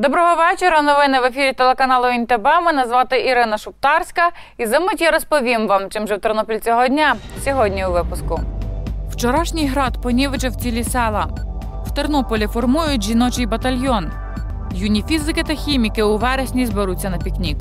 Доброго вечора. Новини в ефірі телеканалу ІНТБ. Мене звати Ірина Шуптарська. І за мить я розповім вам, чим жив Тернопіль цього дня. Сьогодні у випуску. Вчорашній град понівечив цілі села. В Тернополі формують жіночий батальйон. Юні фізики та хіміки у вересні зберуться на пікнік.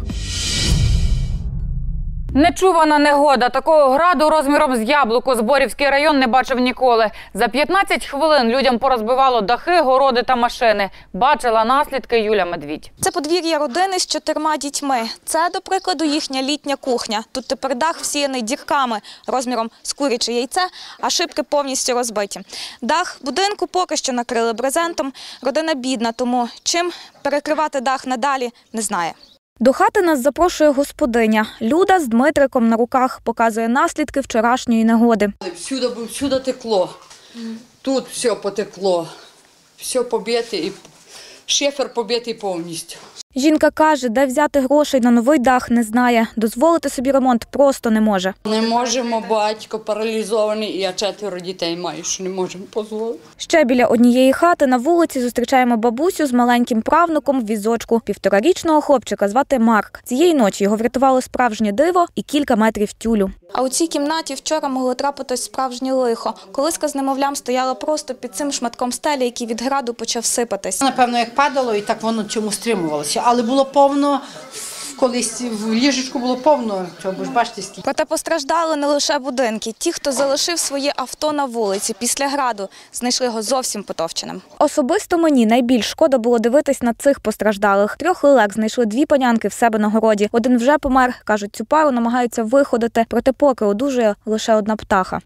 Нечувана негода. Такого граду розміром з яблуко Зборівський район не бачив ніколи. За 15 хвилин людям порозбивало дахи, городи та машини. Бачила наслідки Юля Медвідь. Це подвір'я родини з 4 дітьми. Це, до прикладу, їхня літня кухня. Тут тепер дах всіяний дірками розміром з куряче яйце, а шибки повністю розбиті. Дах будинку поки що накрили брезентом. Родина бідна, тому чим перекривати дах надалі, не знає. До хати нас запрошує господиня. Люда з Дмитриком на руках показує наслідки вчорашньої негоди. Всюди текло. Тут все потекло. Все побите і шифер побитий повністю. Жінка каже, де взяти грошей на новий дах, не знає. Дозволити собі ремонт просто не може. Не можемо, батько паралізований, і я 4 дітей маю, що не можемо дозволити. Ще біля однієї хати на вулиці зустрічаємо бабусю з маленьким правнуком в візочку. 1,5-річного хлопчика звати Марк. Цієї ночі його врятувало справжнє диво і кілька метрів тюлю. А у цій кімнаті вчора могло трапитись справжнє лихо. Колиска з немовлям стояла просто під цим шматком стелі, який від граду почав сипатись. Напевно, як падало, і так воно чому стримувалося. Але було повно, колись в ліжечку було повно, бо ж бачите, скільки. Проте постраждали не лише будинки. Ті, хто залишив своє авто на вулиці після граду, знайшли його зовсім потовченим. Особисто мені найбільш шкода було дивитись на цих постраждалих. 3 лелек знайшли 2 панянки в себе на городі. Один вже помер. Кажуть, цю пару намагаються виходити, проте поки одужує лише одна птаха.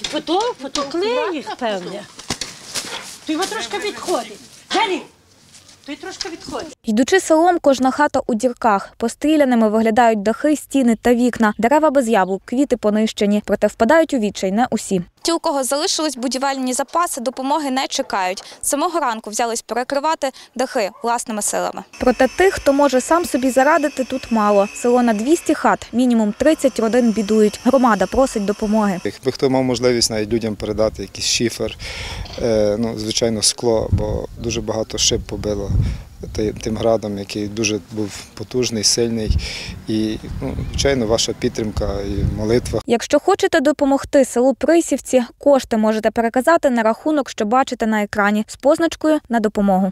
Потекли їх, певне. То його трошки відходить. Далі! Той трошки відходить. Йдучи селом, кожна хата у дірках. Постріляними виглядають дахи, стіни та вікна. Дерева без яблук, квіти понищені. Проте впадають у відчай не усі. Ті, у кого залишились будівельні запаси, допомоги не чекають. З самого ранку взялись перекривати дахи власними силами. Проте тих, хто може сам собі зарадити, тут мало. Село на 200 хат, мінімум 30 родин бідують. Громада просить допомоги. Якби хто мав можливість навіть людям передати якийсь шифер, звичайно скло, бо дуже багато шиб побило тим градом, який дуже був потужний, сильний. І, звичайно, ваша підтримка і молитва. Якщо хочете допомогти селу Присівці, кошти можете переказати на рахунок, що бачите на екрані, з позначкою «На допомогу».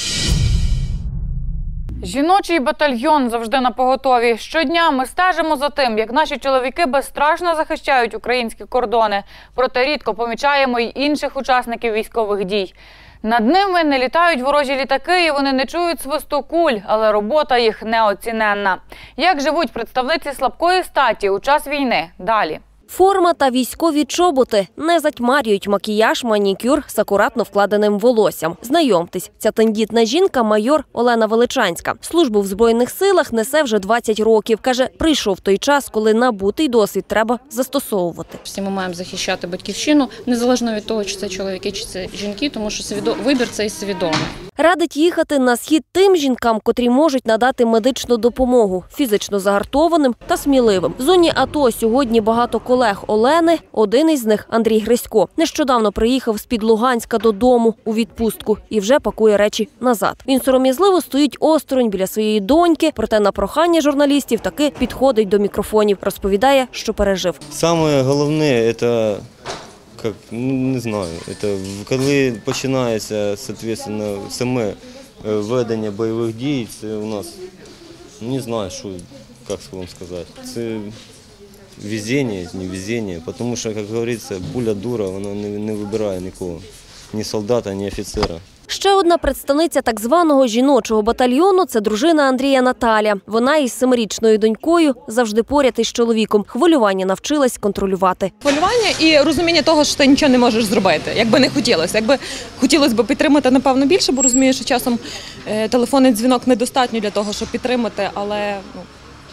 Жіночий батальйон завжди напоготові. Щодня ми стежимо за тим, як наші чоловіки безстрашно захищають українські кордони. Проте рідко помічаємо й інших учасників військових дій. Над ними не літають ворожі літаки і вони не чують свисту куль, але робота їх неоціненна. Як живуть представниці слабкої статі у час війни? Далі. Форма та військові чоботи не затьмарюють макіяж, манікюр з акуратно вкладеним волоссям. Знайомтесь, ця тендітна жінка – майор Олена Величанська. Службу в Збройних силах несе вже 20 років. Каже, прийшов той час, коли набутий досвід треба застосовувати. Всі ми маємо захищати батьківщину, незалежно від того, чи це чоловіки, чи це жінки, тому що вибір цей свідомий. Радить їхати на схід тим жінкам, котрі можуть надати медичну допомогу, фізично загартованим та сміливим. В зоні АТО сьогодні багато колег Олени, один із них – Андрій Грисько. Нещодавно приїхав з-під Луганська додому у відпустку і вже пакує речі назад. Він сором'язливо стоїть осторонь біля своєї доньки, проте на прохання журналістів таки підходить до мікрофонів, розповідає, що пережив. Саме головне – це... не знаю, коли починається, соответственно, саме ведення бойових дій, це у нас, не знаю, що, як вам сказати, це везіння, не везіння, тому що, як говориться, пуля дура, вона не вибирає нікого, ні солдата, ні офіцера. Ще одна представниця так званого жіночого батальйону – це дружина Андрія Наталя. Вона із 7-річною донькою завжди поряд із чоловіком. Хвилювання навчилась контролювати. Хвилювання і розуміння того, що ти нічого не можеш зробити, якби не хотілося. Якби хотілося б підтримати, напевно, більше, бо розумієш, що часом телефонний дзвінок недостатньо для того, щоб підтримати, але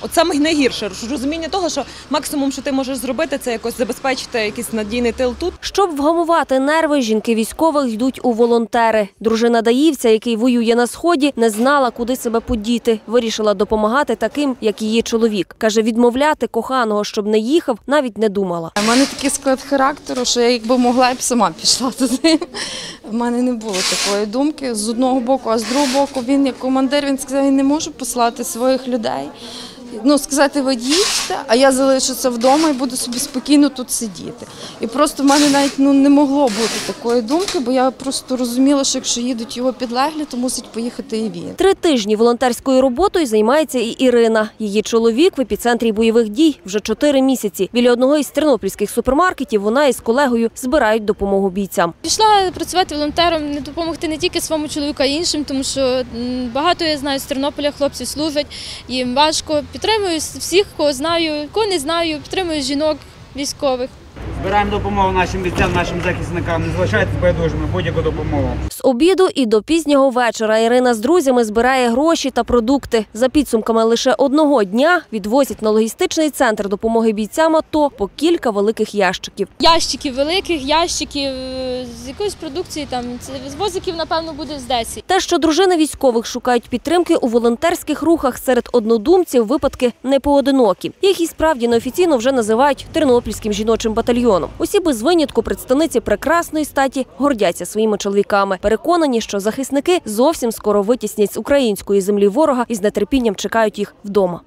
От саме найгірше розуміння того, що максимум, що ти можеш зробити, це якось забезпечити якийсь надійний тил тут. Щоб вгамувати нерви, жінки військових йдуть у волонтери. Дружина даївця, який воює на Сході, не знала, куди себе подіти. Вирішила допомагати таким, як її чоловік. Каже, відмовляти коханого, щоб не їхав, навіть не думала. У мене такий склад характеру, що я якби могла, я б сама пішла туди. В мене не було такої думки з одного боку, а з другого боку він як командир, він сказав, він не може послати своїх людей. Ну, сказати, ви їдьте, а я залишуся вдома і буду собі спокійно тут сидіти. І просто в мене навіть не могло бути такої думки, бо я просто розуміла, що якщо їдуть його підлеглі, то мусить поїхати і він. 3 тижні волонтерською роботою займається і Ірина. Її чоловік в епіцентрі бойових дій вже 4 місяці. Біля одного із тернопільських супермаркетів вона із колегою збирають допомогу бійцям. Пішла працювати волонтером, не допомогти не тільки своєму чоловіку, а й іншим, тому що багато, я знаю, з Тернополя хлопці служать, їм важко. Підтримую всіх, кого знаю, кого не знаю, підтримую жінок військових. Збираємо допомогу нашим бійцям, нашим захисникам. Не залишайтесь байдужими, будь-яку допомогу. З обіду і до пізнього вечора Ірина з друзями збирає гроші та продукти. За підсумками лише одного дня відвозять на логістичний центр допомоги бійцям АТО по кілька великих ящиків. Ящиків великих, ящиків з якоїсь продукції, там, з возиків, напевно, буде з 10. Те, що дружини військових шукають підтримки у волонтерських рухах серед однодумців, випадки не поодинокі. Їх і справді неофіційно вже називають Тернопільським жіночим батальйоном. Усі без винятку представниці прекрасної статі гордяться своїми чоловіками. Переконані, що захисники зовсім скоро витіснять з української землі ворога і з нетерпінням чекають їх вдома.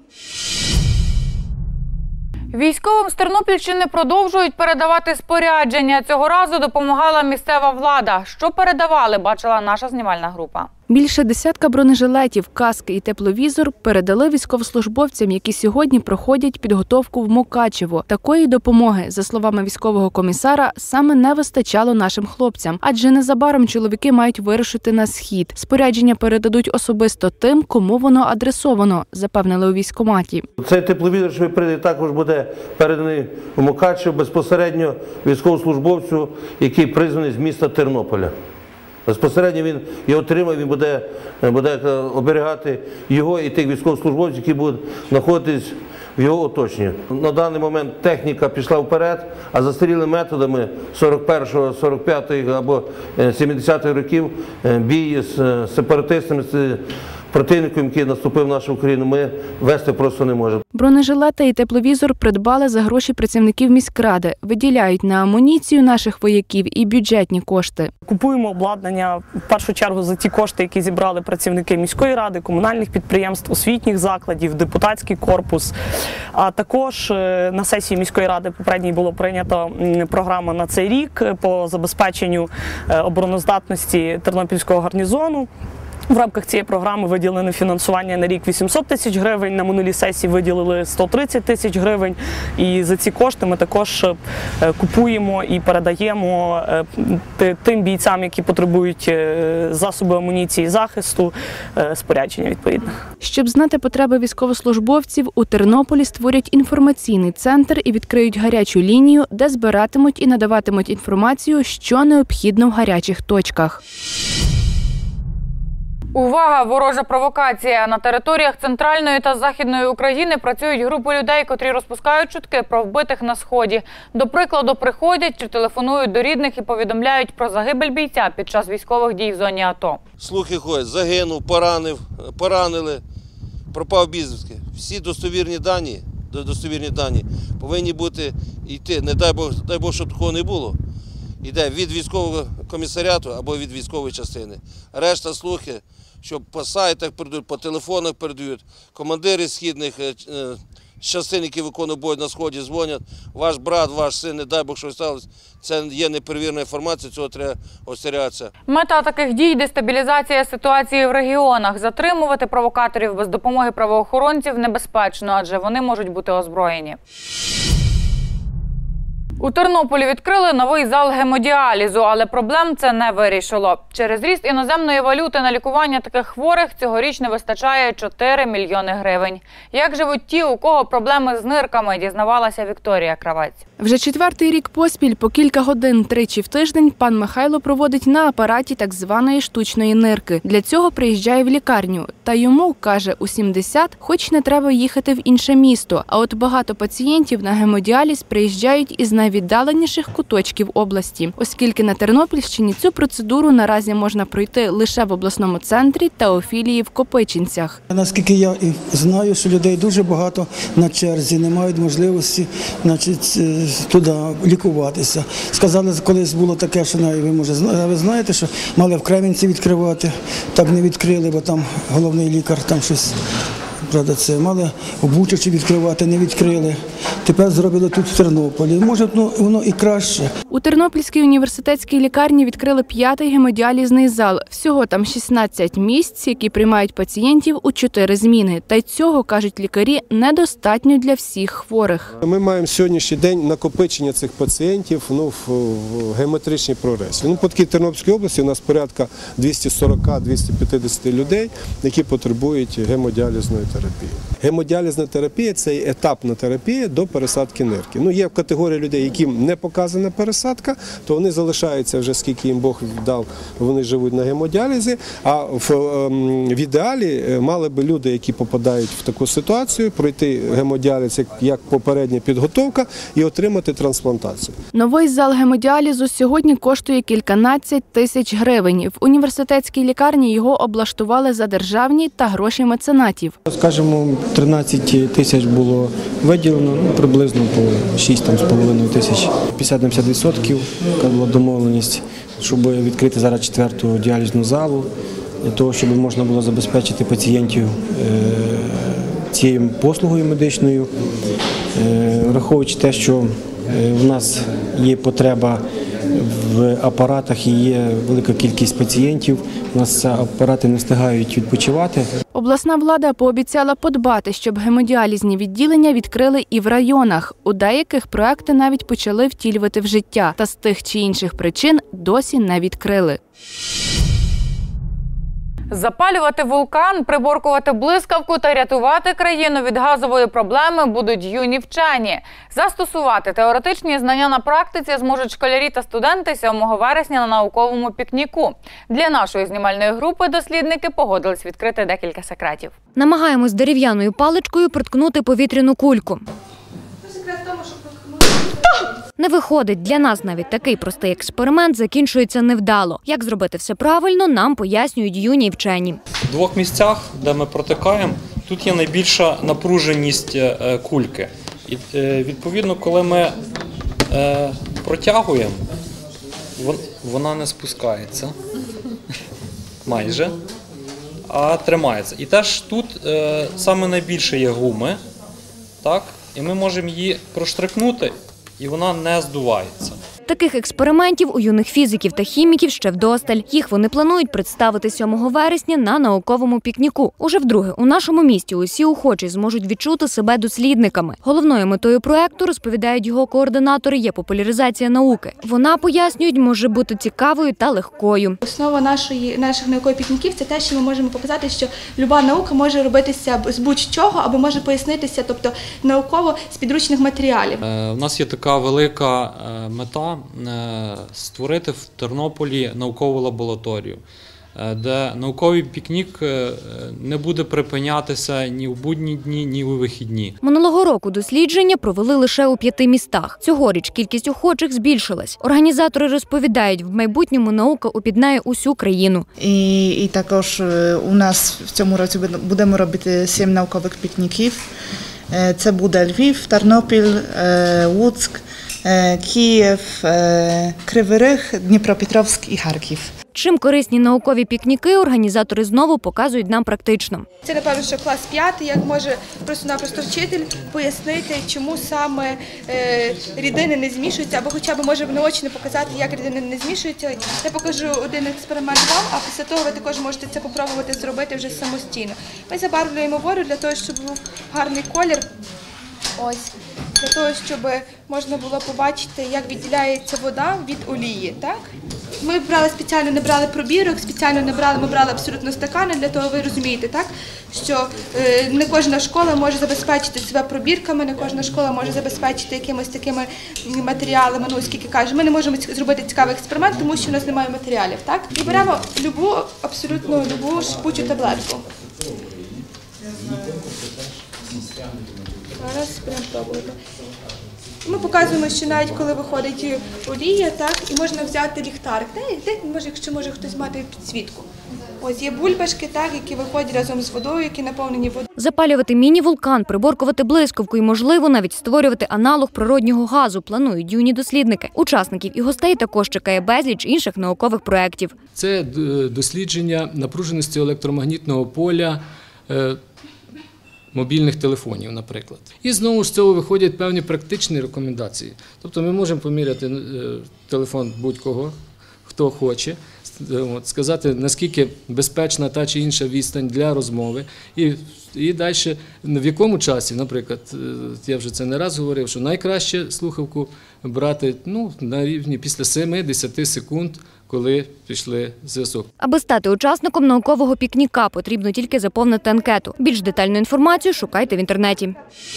Військовим з Тернопільщини продовжують передавати спорядження. Цього разу допомагала місцева влада. Що передавали, бачила наша знімальна група. Більше десятка бронежилетів, каски і тепловізор передали військовослужбовцям, які сьогодні проходять підготовку в Мукачево. Такої допомоги, за словами військового комісара, саме не вистачало нашим хлопцям. Адже незабаром чоловіки мають вирушити на схід. Спорядження передадуть особисто тим, кому воно адресовано, запевнили у військкоматі. Цей тепловізор, що прийде, також буде переданий в Мукачево безпосередньо військовослужбовцю, який призваний з міста Тернополя. Безпосередньо він його отримає, він буде оберігати його і тих військовослужбовців, які будуть знаходитись в його оточенні. На даний момент техніка пішла вперед, а застарілими методами 41-го, 45-го або 70-х років бій з сепаратистами, з противником, який наступив в нашу Україну, ми вести просто не можемо. Бронежилети і тепловізор придбали за гроші працівників міськради. Виділяють на амуніцію наших вояків і бюджетні кошти. Купуємо обладнання в першу чергу за ті кошти, які зібрали працівники міської ради, комунальних підприємств, освітніх закладів, депутатський корпус. А також на сесії міської ради попередній було прийнято програма на цей рік по забезпеченню обороноздатності Тернопільського гарнізону. В рамках цієї програми виділено фінансування на рік 800 тисяч гривень, на минулій сесії виділили 130 тисяч гривень. І за ці кошти ми також купуємо і передаємо тим бійцям, які потребують засоби амуніції і захисту, спорядження відповідно. Щоб знати потреби військовослужбовців, у Тернополі створять інформаційний центр і відкриють гарячу лінію, де збиратимуть і надаватимуть інформацію, що необхідно в гарячих точках. Увага! Ворожа провокація! На територіях Центральної та Західної України працюють групи людей, котрі розпускають чутки про вбитих на Сході. До прикладу, приходять чи телефонують до рідних і повідомляють про загибель бійця під час військових дій в зоні АТО. Слухи ходять, загинув, поранили, пропав безвісти. Всі достовірні дані повинні бути йти. Не дай Бог, щоб такого не було. Йде від військового комісаріату або від військової частини. Решта слухи, що по сайтах передають, по телефонах передають. Командири східних частин, які виконують бой на Сході, дзвонять. Ваш брат, ваш син, не дай Бог, що сталося. Це є неперевірена інформація, цього треба остерігатися. Мета таких дій – дестабілізація ситуації в регіонах. Затримувати провокаторів без допомоги правоохоронців небезпечно, адже вони можуть бути озброєні. У Тернополі відкрили новий зал гемодіалізу, але проблем це не вирішило. Через ріст іноземної валюти на лікування таких хворих цьогоріч не вистачає 4 мільйони гривень. Як живуть ті, у кого проблеми з нирками, дізнавалася Вікторія Кравець. Вже 4-й рік поспіль по кілька годин тричі в тиждень пан Михайло проводить на апараті так званої штучної нирки. Для цього приїжджає в лікарню. Та йому, каже, у 70, хоч не треба їхати в інше місто. А от багато пацієнтів на гемодіаліз приїжджають із найвіддаленіших куточків області, оскільки на Тернопільщині цю процедуру наразі можна пройти лише в обласному центрі та у філії в Копичинцях. Наскільки я знаю, що людей дуже багато на черзі, не мають можливості, туди лікуватися. Сказали, колись було таке, що ви знаєте, що мали в Кременці відкривати, так не відкрили, бо там головний лікар там щось. Правда, це мали в Бучачі відкривати, не відкрили. Тепер зробили тут в Тернополі. Може, воно і краще. У Тернопільській університетській лікарні відкрили 5-й гемодіалізний зал. Всього там 16 місць, які приймають пацієнтів у 4 зміни. Та й цього, кажуть лікарі, недостатньо для всіх хворих. Ми маємо сьогоднішній день накопичення цих пацієнтів в геометричній прогресії. По такій Тернопільській області у нас порядка 240-250 людей, які потребують гемодіалізної терапії. Гемодіалізна терапія – це етапна терапія до пересадки нирки. Є категорія людей, яким не показана пересадка, то вони залишаються вже, скільки їм Бог дав, вони живуть на гемодіалізі. А в ідеалі мали би люди, які попадають в таку ситуацію, пройти гемодіаліз як попередня підготовка і отримати трансплантацію. Новий зал гемодіалізу сьогодні коштує кільканадцять тисяч гривень. В університетській лікарні його облаштували за державні та гроші меценатів. Скажімо, 13 тисяч було виділено, приблизно по 6,5 тисяч. 50-70% була домовленість, щоб відкрити зараз 4-ту діалізну залу, для того, щоб можна було забезпечити пацієнтів цією послугою медичною. Враховуючи те, що в нас є потреба в апаратах і є велика кількість пацієнтів, у нас апарати не встигають відпочивати. Обласна влада пообіцяла подбати, щоб гемодіалізні відділення відкрили і в районах. У деяких проекти навіть почали втілювати в життя, та з тих чи інших причин досі не відкрили. Запалювати вулкан, приборкувати блискавку та рятувати країну від газової проблеми будуть юні вчені. Застосувати теоретичні знання на практиці зможуть школярі та студенти 7 вересня на науковому пікніку. Для нашої знімальної групи дослідники погодились відкрити декілька секретів. Намагаємось дерев'яною паличкою приткнути повітряну кульку. Не виходить. Для нас навіть такий простий експеримент закінчується невдало. Як зробити все правильно, нам пояснюють юні вчені. В 2 місцях, де ми протикаємо, тут є найбільша напруженість кульки. І, відповідно, коли ми протягуємо, вона не спускається майже, а тримається. І теж тут саме найбільше є гуми, так? І ми можемо її проштрикнути, і вона не здувається. Таких експериментів у юних фізиків та хіміків ще вдосталь. Їх вони планують представити 7 вересня на науковому пікніку. Уже вдруге у нашому місті усі охочі зможуть відчути себе дослідниками. Головною метою проекту, розповідають його координатори, є популяризація науки. Вона, пояснюють, може бути цікавою та легкою. Основа наших наукових пікніків – це те, що ми можемо показати, що люба наука може робитися з будь-чого, або може пояснитися, тобто науково з підручних матеріалів. У нас є така велика мета створити в Тернополі наукову лабораторію, де науковий пікнік не буде припинятися ні в будні дні, ні у вихідні. Минулого року дослідження провели лише у 5 містах. Цьогоріч кількість охочих збільшилась. Організатори розповідають, в майбутньому наука об'єднає усю країну. І також у нас в цьому році будемо робити 7 наукових пікніків. Це буде Львів, Тернопіль, Луцьк, Київ, Кривий Ріг, Дніпропетровськ і Харків. Чим корисні наукові пікніки, організатори знову показують нам практично. Це, напевно, що клас 5, як може просто-напросто вчитель пояснити, чому саме рідини не змішуються, або хоча б може наочно показати, як рідини не змішуються. Я покажу один експеримент вам, а після того ви також можете це спробувати зробити вже самостійно. Ми забарвлюємо воду для того, щоб був гарний колір. Ось. для того, щоб можна було побачити, як відділяється вода від олії. Так? Ми брали спеціально, не брали пробірок, спеціально не брали, ми брали абсолютно стакани, для того ви розумієте, так? Що не кожна школа може забезпечити себе пробірками, не кожна школа може забезпечити якимось такими матеріалами, ну, оскільки кажу, ми не можемо зробити цікавий експеримент, тому що у нас немає матеріалів, так? І беремо абсолютно любу шипучу таблетку. Зараз будемо пробувати. Ми показуємо, що навіть коли виходить олія, так, і можна взяти ліхтарик. Якщо може хтось мати підсвітку. Ось є бульбашки, так, які виходять разом з водою, які наповнені водою. Запалювати міні-вулкан, приборкувати блискавку і, можливо, навіть створювати аналог природнього газу планують юні дослідники. Учасників і гостей також чекає безліч інших наукових проєктів. Це дослідження напруженості електромагнітного поля мобільних телефонів, наприклад. І знову ж з цього виходять певні практичні рекомендації. Тобто ми можемо поміряти телефон будь-кого, хто хоче, сказати, наскільки безпечна та чи інша відстань для розмови. І далі, в якому часі, наприклад, я вже це не раз говорив, що найкраще слухавку брати на рівні після 7-10 секунд, коли пішли зв'язок. Аби стати учасником наукового пікніка, потрібно тільки заповнити анкету. Більш детальну інформацію шукайте в інтернеті.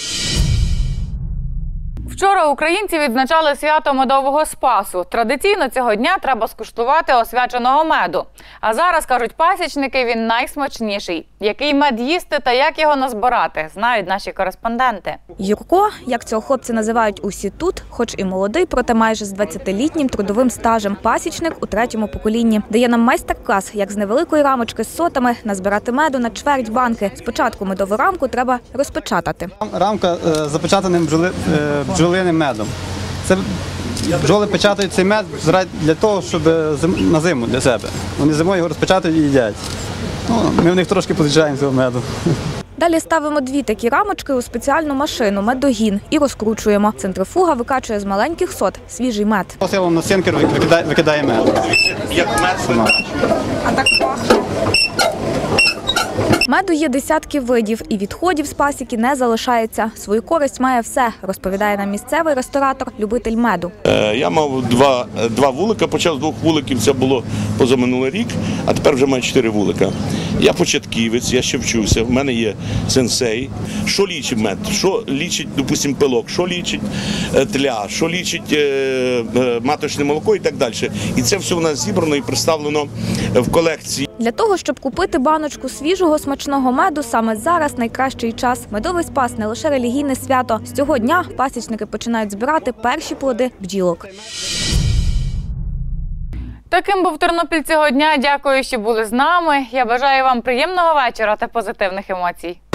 Вчора українці відзначали свято медового спасу. Традиційно цього дня треба скуштувати освяченого меду. А зараз, кажуть пасічники, він найсмачніший. Який мед їсти та як його назбирати, знають наші кореспонденти. Юрко, як цього хлопця називають усі тут, хоч і молодий, проте майже з 20-літнім трудовим стажем. Пасічник у 3-му поколінні. Дає нам майстер-клас, як з невеликої рамочки з сотами назбирати меду на чверть банки. Спочатку медову рамку треба розпечатати. Рамка запечатаним бджолиним медом. Це бджоли печатають цей мед для того, щоб на зиму для себе. Вони зимою його розпечатають і їдять. Ми в них трошки позичаємо цього меду. Далі ставимо 2 такі рамочки у спеціальну машину – медогін і розкручуємо. Центрифуга викачує з маленьких сот свіжий мед. Посилом на сінкер викидає мед. Як мед? А так пахне. Меду є десятки видів, і відходів з пасіки не залишається. Свою користь має все, розповідає нам місцевий ресторатор, любитель меду. Я мав два вулика, почав з 2 вуликів, це було позаминулий рік, а тепер вже маю 4 вулика. Я початківець, я ще вчуся, в мене є сенсей. Що лічить мед, що лічить, допустим, пилок, що лічить тля, що лічить маточне молоко і так далі. І це все у нас зібрано і представлено в колекції. Для того, щоб купити баночку свіжого смачного меду, саме зараз найкращий час. Медовий спас – не лише релігійне свято. З цього дня пасічники починають збирати перші плоди бджілок. Таким був Тернопіль цього дня. Дякую, що були з нами. Я бажаю вам приємного вечора та позитивних емоцій.